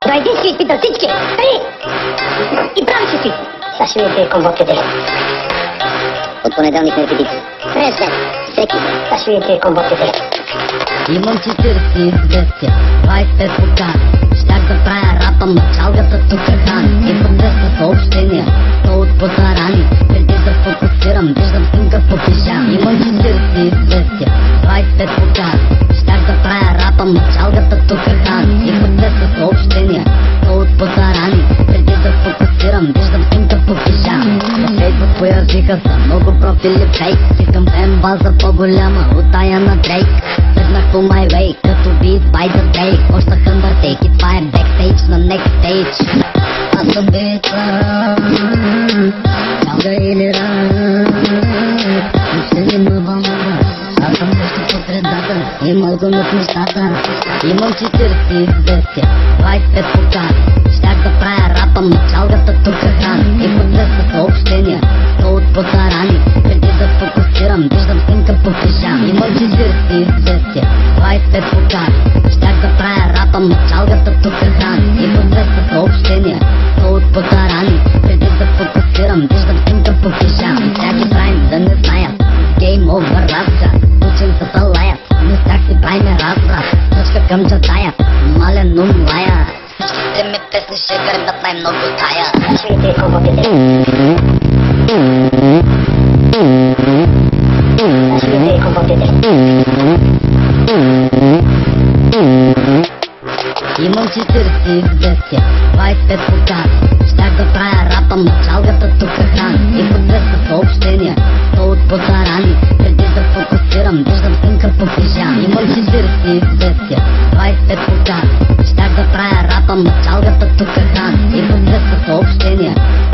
Дойди си изпита всички! Три! И прави си! Сашвите конвоките. От понеделник на репетиция. Среща! Всеки! Сашвите конвоките. Имам 40-200, 25 покана. Щях да правя рапа, мачалгата тук хани. Имам 200 съобщения, 100 от потарани. Преди да фокусирам, виждам снимка по пижам. Имам 40-200, 25 покана. Щях да правя рапа, мачалгата тук хани. Имам 200 съобщения, 100 от потарани. Преди да фокусирам, виждам снимка по пижам. На Фейсбук появиха са много профили фейк. Искам да им база по-голяма от тая на Дрейк. Седнах по my way, като beat by the day. Почнах Undertake и това е backstage на next stage. Аз съм бита, чалга или рак. Въобще не ме вълнува, аз съм нещо по средата и малко над нещата. Имам 40-200, 25 покани. Щях да правя рапа, мачалгата тук храни. И по 200 съобщения, 100 от потарани. Преди да фокусирам, виждам снимка по пижам. Имам 40-200, 25 покани. Щях да правя рапа, мачалгата тук храни. И по 200 съобщения, 100 от потарани. Преди да фокусирам, виждам снимка по пижам. Всяки правим да не знаят, Game over разка. Ученцата лаят, не всяк си правим разбрат. Точка към джатая, мален ум лая. Всичките ми песни ще гърмят най-много тая. Сашвите конвоките. Сашвите конвоките. Имам 40-200, 25 покани. Щях да правя рапа, мачалгата тук храни. И по 200 съобщения, 100 от потарани. Преди да фокусирам, виждам снимка по пижам. Имам 40-200, 25 покани. Щях да правя рапа, мачалгата тук храни. И по 200 съобщения,